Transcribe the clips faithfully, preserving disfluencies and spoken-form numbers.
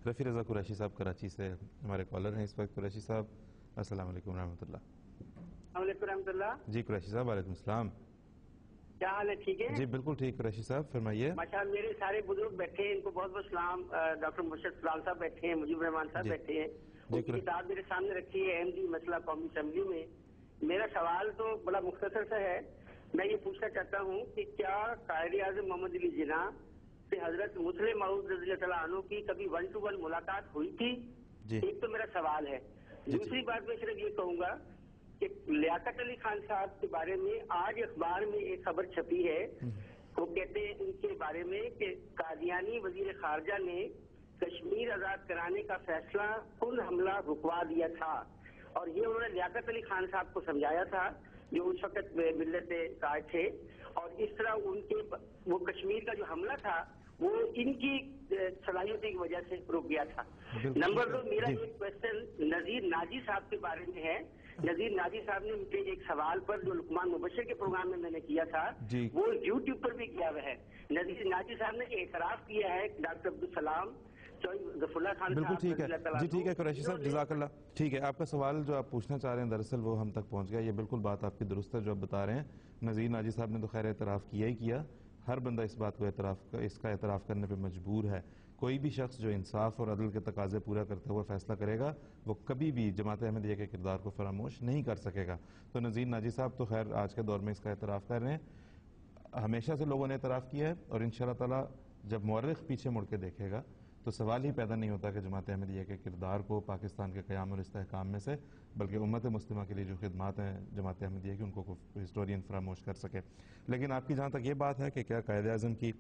رفیع رضا قریشی صاحب کراچی سے ہمارے کالر ہیں اس وقت. قریشی صاحب السلام علیکم ورحمۃ اللہ. السلام علیکم ورحمۃ اللہ. جی قریشی صاحب وعلیکم السلام. کیا حال ہے؟ ٹھیک ہے جی بالکل ٹھیک. قریشی صاحب فرمائیے. ماشاء اللہ میرے سارے بزرگ بیٹھے ہیں, ان کو بہت بہت سلام. ڈاکٹر مرشد فلال صاحب بیٹھے ہیں, مجیب الرحمان صاحب بیٹھے ہیں, ان کی کتاب میرے سامنے رکھی ہے احمدی مسئلہ قومی اسمبلی میں. میرا سوال تو بڑا مختصر سا ہے. میں یہ پوچھنا چاہتا ہوں کہ کیا قائد اعظم محمد علی جناح سے حضرت مسلم موعود رضی اللہ تعالیٰ عنہ کی کبھی ون ٹو ون ملاقات ہوئی تھی؟ ایک تو میرا سوال ہے. دوسری بات میں صرف یہ کہوں گا کہ لیاقت علی خان صاحب کے بارے میں آج اخبار میں ایک خبر چھپی ہے. وہ کہتے ہیں ان کے بارے میں کہ قادیانی وزیر خارجہ نے کشمیر آزاد کرانے کا فیصلہ کن حملہ رکوا دیا تھا, اور یہ انہوں نے لیاقت علی خان صاحب کو سمجھایا تھا جو اس وقت ملت قائد تھے, اور اس طرح ان کے وہ کشمیر کا جو حملہ تھا وہ ان کی صلاحیتوں کی وجہ سے رک گیا تھا. نمبر دو, میرا ایک کوشچن نذیر ناجی صاحب کے بارے میں ہے. نذیر ناجی صاحب نے مجھے ایک سوال پر جو لقمان مبشر کے پروگرام میں میں نے کیا تھا وہ یوٹیوب پر بھی کیا ہوا ہے. نذیر ناجی صاحب نے اعتراف کیا ہے ڈاکٹر عبدالسلام ظفر اللہ خان بالکل ٹھیک ہے. جی ٹھیک ہے قریشی صاحب, جزاک اللہ. ٹھیک ہے, آپ کا سوال جو آپ پوچھنا چاہ رہے ہیں دراصل وہ ہم تک پہنچ گیا. یہ بالکل بات آپ کی درست ہے جو آپ بتا رہے ہیں. نذیر ناجی صاحب نے تو خیر اعتراف کیا ہی کیا. ہر بندہ اس بات کو اعتراف اس کا اعتراف کرنے پہ مجبور ہے. کوئی بھی شخص جو انصاف اور عدل کے تقاضے پورا کرتے ہوئے فیصلہ کرے گا وہ کبھی بھی جماعت احمدیہ کے کردار کو فراموش نہیں کر سکے گا. تو نذیر ناجی صاحب تو خیر آج کے دور میں اس کا اعتراف کر رہے ہیں. ہمیشہ سے لوگوں نے اعتراف کیا ہے, اور انشاءاللہ تعالی جب مورخ پیچھے مڑ کے دیکھے گا تو سوال ہی پیدا نہیں ہوتا کہ جماعت احمدیہ کے کردار کو پاکستان کے قیام اور استحکام میں سے بلکہ امت مسلمہ کے لیے جو خدمات ہیں جماعت احمدیہ کی ان کو ہسٹورین فراموش کر سکے. لیکن آپ کی جہاں تک یہ بات ہے کہ کیا قائد اعظم کی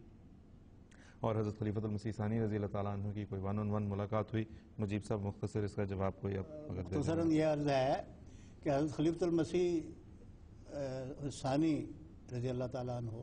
اور حضرت خلیفۃ المسیح ثانی رضی اللہ تعالیٰ عنہ کی کوئی ون آن ون ملاقات ہوئی, مجیب صاحب مختصر اس کا جواب کوئی مختصراً یہ عرض ہے کہ حضرت خلیفۃ المسیح ثانی رضی اللہ تعالیٰ عنہ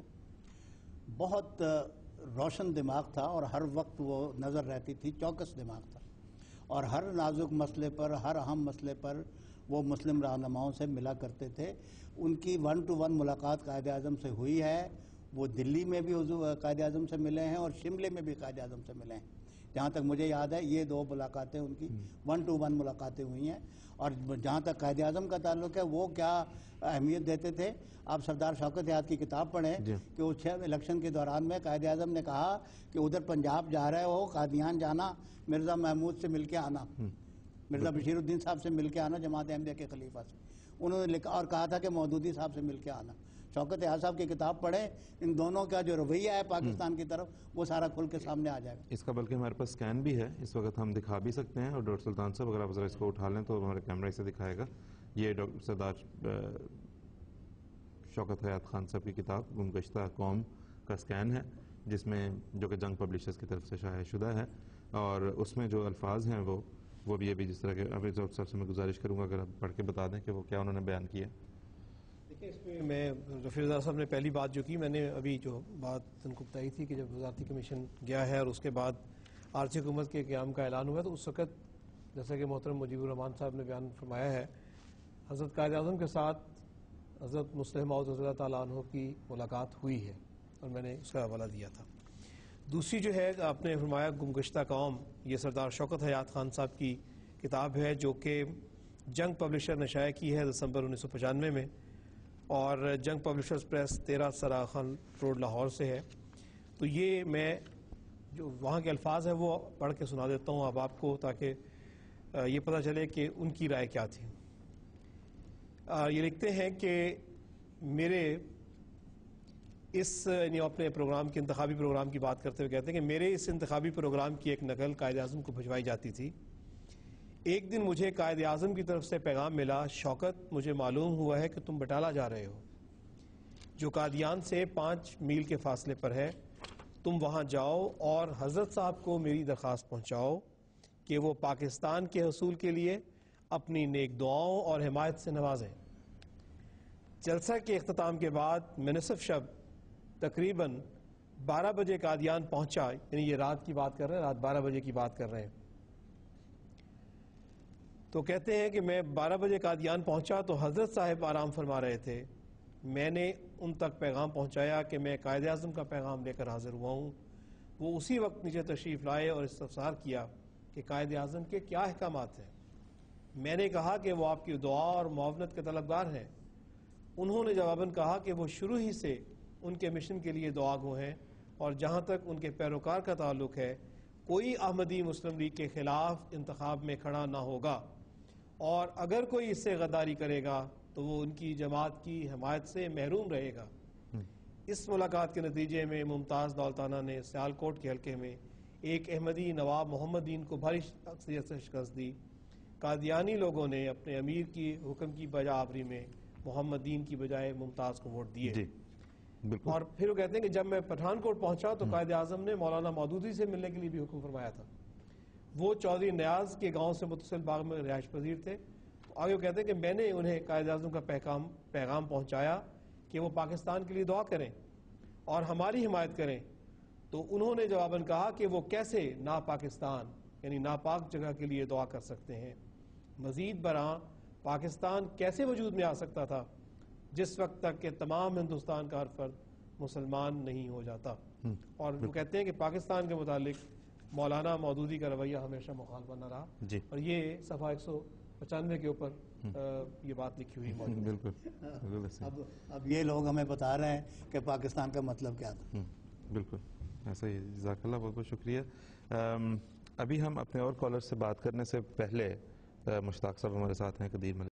بہت روشن دماغ تھا, اور ہر وقت وہ نظر رہتی تھی, چوکس دماغ تھا, اور ہر نازک مسئلے پر, ہر اہم مسئلے پر وہ مسلم رہنماؤں سے ملا کرتے تھے. ان کی ون ٹو ون ملاقات قائد اعظم سے ہوئی ہے. وہ دلی میں بھی حضور قائد اعظم سے ملے ہیں اور شملے میں بھی قائد اعظم سے ملے ہیں. جہاں تک مجھے یاد ہے یہ دو ملاقاتیں ان کی ون ٹو ون ملاقاتیں ہوئی ہیں. اور جہاں تک قائد اعظم کا تعلق ہے وہ کیا اہمیت دیتے تھے, آپ سردار شوکت یاد کی کتاب پڑھیں کہ اس چھ الیکشن کے دوران میں قائد اعظم نے کہا کہ ادھر پنجاب جا رہے ہو, قادیان جانا, مرزا محمود سے مل کے آنا, مرزا بشیر-ud-Din صاحب سے مل کے آنا, جماعت احمدیہ کے خلیفہ سے. انہوں نے لکھا اور کہا تھا کہ مودودی صاحب سے مل کے آنا. شوکت یاد صاحب کی کتاب پڑھیں, ان دونوں کا جو رویہ ہے پاکستان کی طرف وہ سارا کھل کے سامنے آ جائے گا. اس کا بلکہ ہمارے پاس سکین بھی ہے, اس وقت ہم دکھا بھی سکتے ہیں, اور ڈاکٹر سلطان صاحب اگر آپ ذرا اس کو اٹھا لیں تو ہمارے کیمرے سے دکھائے گا. یہ ڈاکٹر سردار شوکت حیات خان صاحب کی کتاب گمگشتہ قوم کا سکین ہے, جس میں جو کہ جنگ پبلشرز کی طرف سے شائع شدہ ہے, اور اس میں جو الفاظ ہیں وہ وہ بھی ابھی جس طرح کے ابھی ڈاکٹر صاحب سے میں گزارش کروں گا اگر آپ پڑھ کے بتا دیں کہ وہ کیا انہوں نے بیان کیا. دیکھیں اس میں میں رفیع رضا صاحب نے پہلی بات جو کی, میں نے ابھی جو بات ان کو بتائی تھی کہ جب وزارتی کمیشن گیا ہے اور اس کے بعد عارضی حکومت کے قیام کا اعلان ہوا تو اس وقت جیسا کہ محترم مجیب الرحمان صاحب نے بیان فرمایا ہے, حضرت قائد اعظم کے ساتھ حضرت مسلم موعود رضی اللہ تعالیٰ عنہ کی ملاقات ہوئی ہے, اور میں نے اس کا حوالہ دیا تھا. دوسری جو ہے آپ نے فرمایا گمگشتہ قوم, یہ سردار شوکت حیات خان صاحب کی کتاب ہے جو کہ جنگ پبلشر نے شائع کی ہے دسمبر انیس سو پچانوے میں, اور جنگ پبلشرز پریس تیرہ سرا خان روڈ لاہور سے ہے. تو یہ میں جو وہاں کے الفاظ ہیں وہ پڑھ کے سنا دیتا ہوں اب آپ کو, تاکہ یہ پتہ چلے کہ ان کی رائے کیا تھی. یہ لکھتے ہیں کہ میرے اس یعنی اپنے پروگرام کے انتخابی پروگرام کی بات کرتے ہوئے کہتے ہیں کہ میرے اس انتخابی پروگرام کی ایک نقل قائد اعظم کو بھجوائی جاتی تھی. ایک دن مجھے قائد اعظم کی طرف سے پیغام ملا, شوکت مجھے معلوم ہوا ہے کہ تم بٹالہ جا رہے ہو جو قادیان سے پانچ میل کے فاصلے پر ہے. تم وہاں جاؤ اور حضرت صاحب کو میری درخواست پہنچاؤ کہ وہ پاکستان کے حصول کے لیے اپنی نیک دعاؤں اور حمایت سے نوازیں. جلسہ کے اختتام کے بعد میں نصف شب تقریباً بارہ بجے قادیان پہنچا, یعنی یہ رات کی بات کر رہے ہیں, رات بارہ بجے کی بات کر رہے ہیں. تو کہتے ہیں کہ میں بارہ بجے قادیان پہنچا تو حضرت صاحب آرام فرما رہے تھے. میں نے ان تک پیغام پہنچایا کہ میں قائد اعظم کا پیغام لے کر حاضر ہوا ہوں. وہ اسی وقت نیچے تشریف لائے اور استفسار کیا کہ قائد اعظم کے کیا احکامات ہیں۔ میں نے کہا کہ وہ آپ کی دعا اور معاونت کے طلبگار ہیں۔ انہوں نے جواباً کہا کہ وہ شروع ہی سے ان کے مشن کے لیے دعا گو ہیں، اور جہاں تک ان کے پیروکار کا تعلق ہے کوئی احمدی مسلم لیگ کے خلاف انتخاب میں کھڑا نہ ہوگا، اور اگر کوئی اس سے غداری کرے گا تو وہ ان کی جماعت کی حمایت سے محروم رہے گا۔ اس ملاقات کے نتیجے میں ممتاز دولتانہ نے سیالکوٹ کے حلقے میں ایک احمدی نواب محمد دین کو بھاری اکثریت سے شکست دی۔ قادیانی لوگوں نے اپنے امیر کی حکم کی بجا آوری میں محمد دین کی بجائے ممتاز کو ووٹ دیے۔ جی بالکل۔ اور پھر وہ کہتے ہیں کہ جب میں پٹھان کوٹ پہنچا تو قائد اعظم نے مولانا مودودی سے ملنے کے لیے بھی حکم فرمایا تھا۔ وہ چودھری نیاز کے گاؤں سے متصل باغ میں رہائش پذیر تھے۔ آگے وہ کہتے ہیں کہ میں نے انہیں قائد اعظم کا پیغام پیغام پہنچایا کہ وہ پاکستان کے لیے دعا کریں اور ہماری حمایت کریں، تو انہوں نے جواباً کہا کہ وہ کیسے نا پاکستان یعنی ناپاک جگہ کے لیے دعا کر سکتے ہیں۔ مزید برآں پاکستان کیسے وجود میں آ سکتا تھا جس وقت تک کہ تمام ہندوستان کا ہر فرد مسلمان نہیں ہو جاتا۔ اور وہ کہتے ہیں کہ پاکستان کے متعلق مولانا مودودی کا رویہ ہمیشہ مخالفانہ رہا، جی اور یہ صفحہ ایک سو پچانوے کے اوپر یہ بات لکھی ہوئی موجود ہے۔ بالکل۔ اب اب یہ لوگ ہمیں بتا رہے ہیں کہ پاکستان کا مطلب کیا تھا۔ بالکل ایسا ہی، جزاک اللہ، بہت بہت شکریہ۔ ابھی ہم اپنے اور کالر سے بات کرنے سے پہلے مشتاق صاحب ہمارے ساتھ ہیں، قدیر